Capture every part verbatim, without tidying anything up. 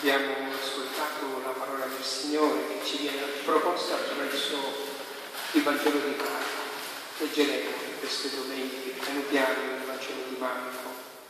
Abbiamo ascoltato la parola del Signore che ci viene proposta attraverso il Vangelo di Marco. Leggeremo in queste domeniche, piano piano, il Vangelo di Marco.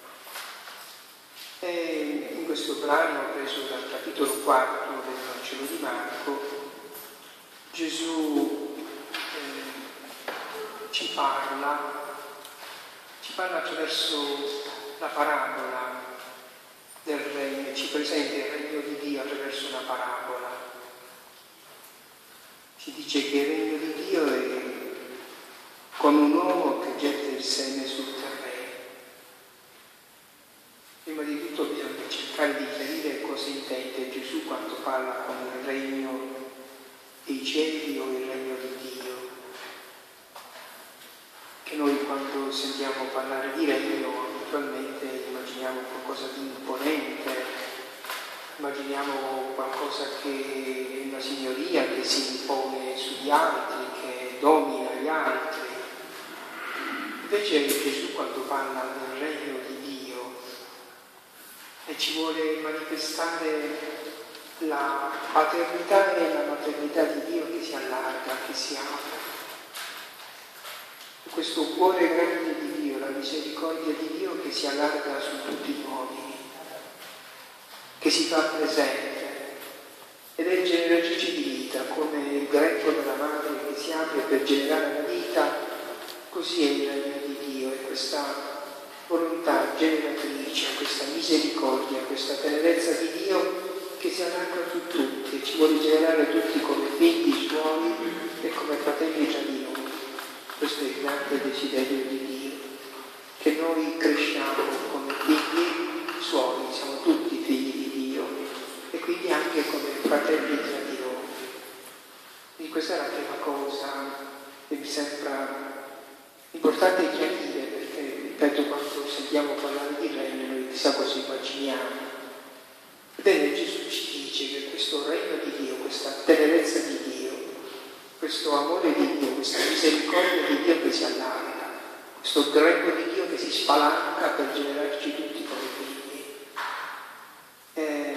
E in questo brano, preso dal capitolo quarto del Vangelo di Marco, Gesù eh, ci parla, ci parla attraverso la parabola del regno, ci presenta il regno di Dio attraverso una parabola. Ci dice che il regno di Dio è come un uomo che getta il seme sul terreno. Prima di tutto bisogna cercare di chiarire cosa intende Gesù quando parla come il regno dei cieli o il regno di Dio. Che noi quando sentiamo parlare di regno naturalmente immaginiamo qualcosa di imponente, immaginiamo qualcosa che è una signoria che si impone sugli altri, che domina gli altri. Invece Gesù quando parla del regno di Dio e ci vuole manifestare la paternità e la maternità di Dio che si allarga, che si apre. Questo cuore grande di Dio, la misericordia di Dio che si allarga su tutti gli uomini, che si fa presente ed è generatrice di vita, come il greco della madre che si apre per generare la vita, così è il regno di Dio, è questa volontà generatrice, questa misericordia, questa tenerezza di Dio che si allarga su tutti e ci vuole generare tutti come figli suoi e come fratelli tra di noi. Questo è il grande desiderio di Dio, che noi cresciamo come figli suoi, siamo tutti figli di Dio e quindi anche come fratelli tra di noi. Quindi questa è la prima cosa che mi sembra importante chiarire, perché ripeto, quando sentiamo parlare di regno noi chissà cosa immaginiamo. Bene, Gesù ci dice che questo regno di Dio, questa tenerezza di Dio, questo amore di Dio, questa misericordia di Dio che si allarga, questo greco di Dio che si spalanca per generarci tutti come figli. Eh,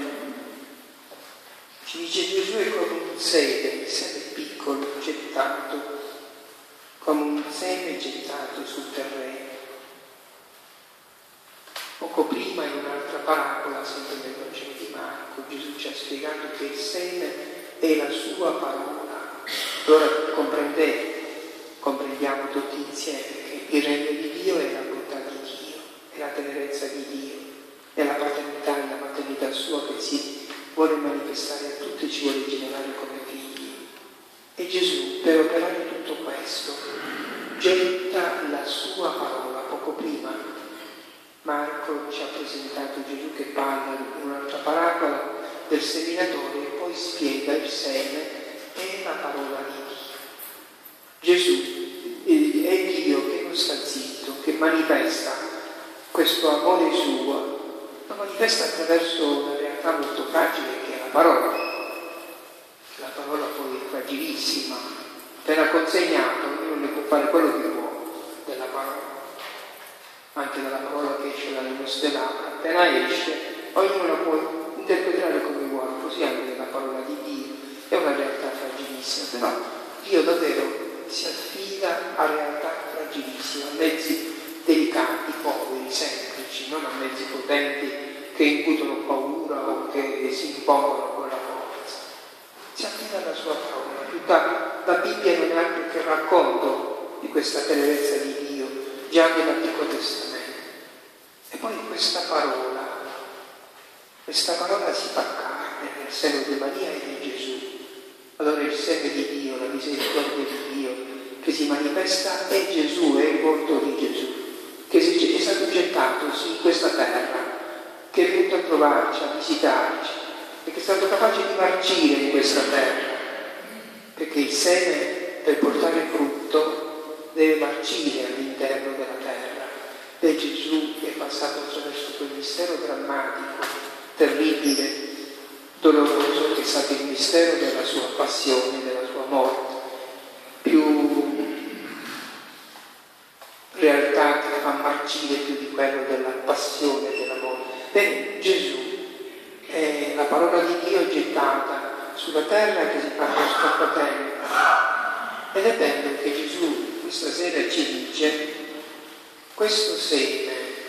ci dice Gesù è come un seme, il seme piccolo, gettato, come un seme gettato sul terreno. Poco prima in un'altra parabola, sempre nel Vangelo di Marco, Gesù ci ha spiegato che il seme è la sua parola. Allora comprendete, comprendiamo tutti insieme che il regno di Dio è la bontà di Dio, è la tenerezza di Dio, è la paternità e la maternità sua che si vuole manifestare a tutti e ci vuole generare come figli. E Gesù, per operare tutto questo, getta la sua parola. Poco prima Marco ci ha presentato Gesù che parla in un'altra parabola del seminatore e poi spiega il seme è la parola di Dio. Gesù è Dio che non sta zitto, che manifesta questo amore suo, lo manifesta attraverso una realtà molto fragile che è la parola. La parola poi è fragilissima, appena consegnato, ognuno ne può fare quello che vuole della parola, anche dalla parola che esce dalle nostre labbra, appena esce, ognuno la può interpretare come vuole, così anche la parola di Dio. È una realtà fragilissima, però Dio davvero si affida a realtà fragilissime, a mezzi delicati, poveri, semplici, non a mezzi potenti che incutono paura o che si impongono con la forza. Si affida alla sua parola. Tutta la Bibbia non è altro che il racconto di questa tenerezza di Dio, già nell'Antico Testamento. E poi questa parola, questa parola si fa carne nel seno di Maria e di Gesù. Allora il seme di Dio, la misericordia di Dio che si manifesta è Gesù, è il volto di Gesù, che è stato gettato su questa terra, che è venuto a trovarci, a visitarci, e che è stato capace di marcire in questa terra, perché il seme per portare frutto deve marcire all'interno della terra. E Gesù è passato attraverso quel mistero drammatico, terribile, doloroso, che è stato il mistero della sua passione, della sua morte, più realtà che fa marcire più di quello della passione e della morte. Bene, Gesù è è la parola di Dio gettata sulla terra che si fa questo fratello. Ed è bello che Gesù questa sera ci dice questo seme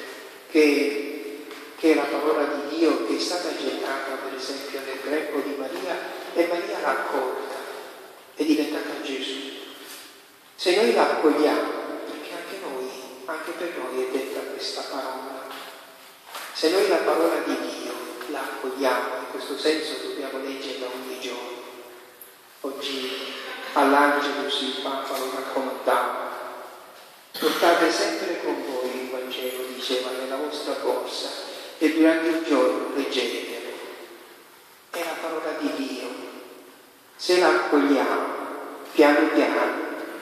che, che è la parola di Dio, che è stata gettata per esempio nel greco di Maria, e Maria l'ha accolta, è diventata Gesù. Se noi la accogliamo, perché anche noi, anche per noi è detta questa parola, se noi la parola di Dio la accogliamo, in questo senso dobbiamo leggerla ogni giorno. Oggi all'Angelus il Papa lo raccomandava: portate sempre con voi il Vangelo, diceva, nella vostra borsa, e durante il giorno leggetelo. È la parola di Dio. Se la accogliamo piano piano,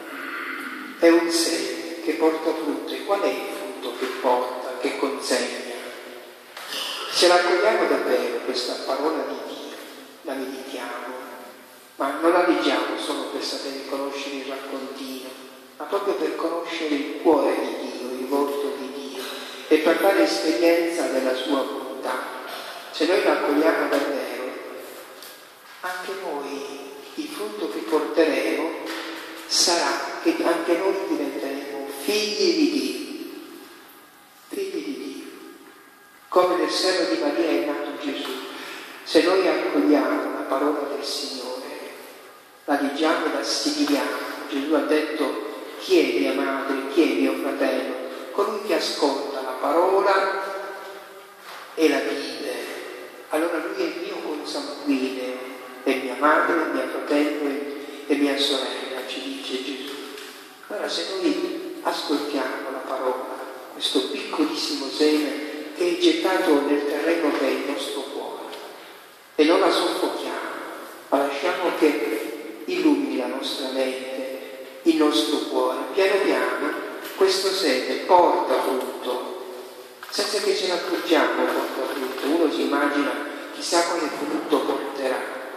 è un seme che porta frutto. E qual è il frutto che porta, che consegna? Se la accogliamo davvero questa parola di Dio, la meditiamo, ma non la leggiamo solo per sapere conoscere il raccontino, ma proprio per conoscere il cuore di Dio, il volto di Dio, e per fare esperienza della sua volontà. Se noi la accogliamo davvero, anche noi il frutto che porteremo sarà che anche noi diventeremo figli di Dio, figli di Dio. Come nel seno di Maria è nato Gesù. Se noi accogliamo la parola del Signore, la leggiamo e la assimiliamo. Gesù ha detto: chi è mia madre, chi è mio fratello? Colui che ascolta la parola e la vive. Allora lui è il mio consanguineo, è mia madre, mio fratello e mia sorella, ci dice Gesù. Allora se noi ascoltiamo la parola, questo piccolissimo seme che è gettato nel terreno che è il nostro cuore, e non la soffochiamo, ma lasciamo che illumini la nostra mente, il nostro cuore, piano piano questo seme porta frutto, senza che ce ne accorgiamo porta frutto. Uno si immagina chissà quale frutto porterà.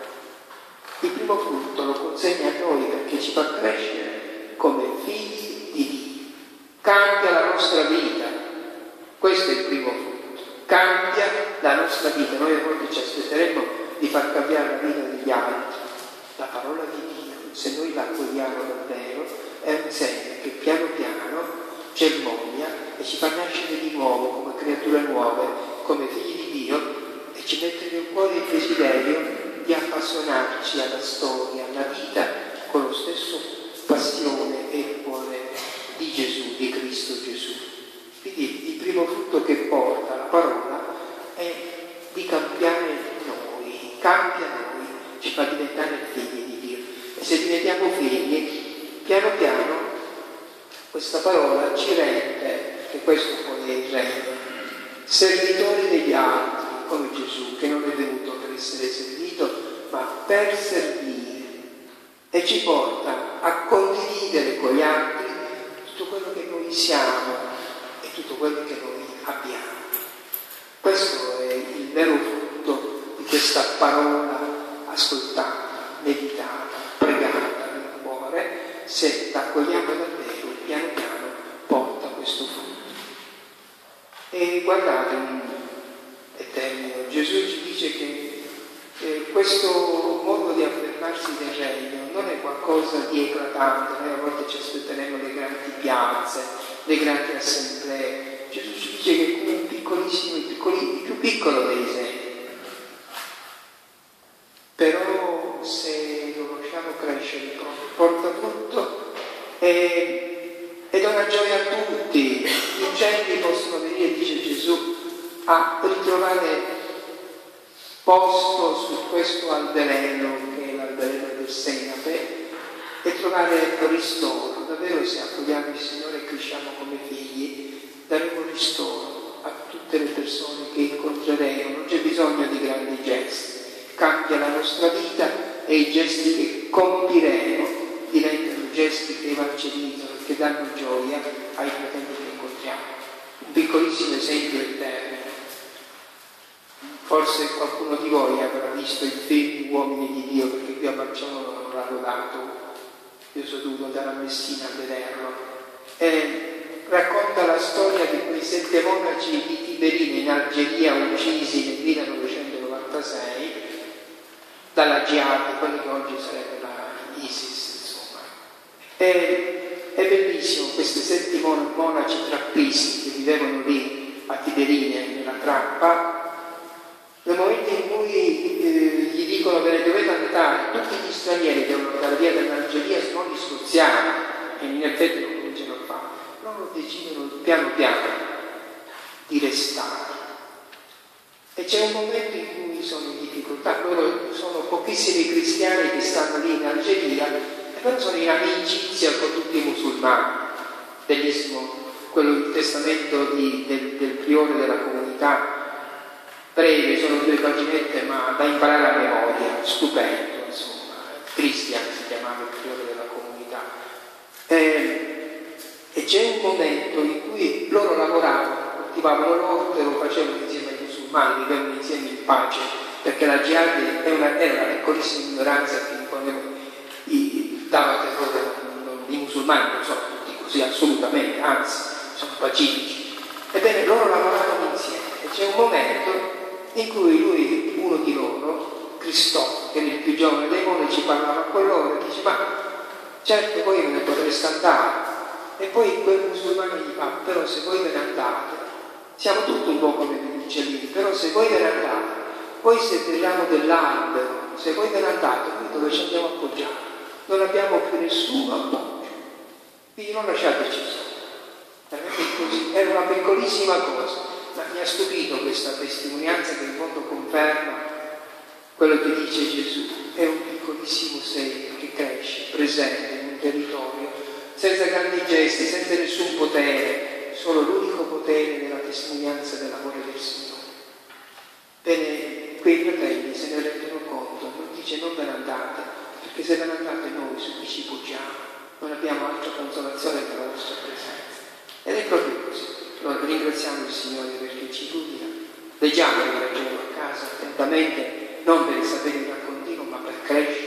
Il primo frutto lo consegna a noi perché ci fa crescere come figli di Dio, cambia la nostra vita. Questo è il primo frutto, cambia la nostra vita. Noi a volte ci aspetteremmo di far cambiare la vita degli altri. La parola di Dio, se noi la accogliamo davvero, è un seme che piano piano germoglia e ci fa nascere di nuovo come creature nuove, come figli di Dio, e ci mette nel cuore il desiderio di appassionarci alla storia, alla vita, con lo stesso passione e cuore di Gesù, di Cristo Gesù. Quindi il primo frutto che porta la parola è di cambiare noi, cambia noi, ci fa diventare figli di Dio. E se diventiamo figli, piano piano questa parola ci rende, e questo poi è il regno, servitori degli altri, come Gesù, che non è venuto per essere servito, ma per servire, e ci porta a condividere con gli altri tutto quello che noi siamo e tutto quello che noi abbiamo. Questo è il vero frutto di questa parola ascoltata, meditata, pregata nel cuore. Se la accogliamo davvero, piano piano porta questo frutto. E guardate, e termino, Gesù ci dice che eh, questo modo di affermarsi del regno non è qualcosa di eclatante. Noi a volte ci aspetteremo le grandi piazze, le grandi assemblee. Gesù ci dice che è come un piccolissimo, il, piccoli, il più piccolo dei semi. Però se lo lasciamo crescere, porta frutto e, e dona gioia a tutti. Gli uccelli possono venire, dice Gesù, a ritrovare posto su questo alberello, che è l'alberello del senape, e trovare ristoro. Davvero, se accogliamo il Signore e cresciamo come figli, daremo ristoro a tutte le persone che incontreremo. Non c'è bisogno di grandi gesti, cambia la nostra vita e i gesti che compiremo diventano gesti che evangelizzano e che danno gioia ai fratelli che incontriamo. Un piccolissimo esempio è termine. Forse qualcuno di voi avrà visto il film Uomini di Dio, perché qui a Barcellona non l'hanno dato. Io sono dovuto andare a Messina a vederlo. E racconta la storia di quei sette monaci di Tiberina in Algeria uccisi nel millenovecentonovantasei, dalla jihad, quello che oggi sarebbe la ISIS, insomma. E, è bellissimo questi sette monaci trappisti che vivevano lì a Tiberine, nella trappa, nel momento in cui eh, gli dicono che dovete andare, tutti gli stranieri devono andare via dall'Algeria, se no li scoziamo, e in effetti non cominciano a fare. Loro decidono piano piano di restare. E c'è un momento in cui sono in difficoltà, loro sono pochissimi cristiani che stanno lì in Algeria, e però sono in amicizia con tutti i musulmani, dell'Ismo, quello il testamento di, del, del priore della comunità, breve, sono due paginette, ma da imparare a memoria, stupendo, insomma. Cristian si chiamava il priore della comunità. E, e c'è un momento in cui loro lavoravano, coltivavano l'orto e lo facevano insieme ai musulmani, vivevano insieme in pace, perché la jihad è una, è una piccolissima minoranza che imponeva, i, dava terrore ai musulmani, non sono tutti così assolutamente, anzi, sono pacifici. Ebbene, loro lavoravano insieme e c'è un momento in cui lui, uno di loro, Cristoforo, che era il più giovane dei monaci, parlava con loro e dice: ma certo voi ve ne potreste andare. E poi quel musulmano gli fa: però se voi ve ne andate, siamo tutti un po' come gli uccellini, però se voi ve ne andate, poi siete il ramo dell'albero, se voi ve ne andate, noi dove ci andiamo a appoggiare? Non abbiamo più nessuno appoggio, quindi non lasciateci soli. Così, era una piccolissima cosa. Ma mi ha stupito questa testimonianza che in fondo conferma quello che dice Gesù. È un piccolissimo segno che cresce, presente in un territorio, senza grandi gesti, senza nessun potere, solo l'unico potere della testimonianza dell'amore del Signore. Bene, quei fratelli se ne rendono conto, non dice non ve ne andate, perché se ve ne andate noi su chi ci poggiamo, non abbiamo altra consolazione che la vostra presenza. Ed è proprio così. Allora, ringraziamo il Signore perché ci illumina. Leggiamo il Vangelo a casa attentamente, non per sapere il raccontino, ma per crescere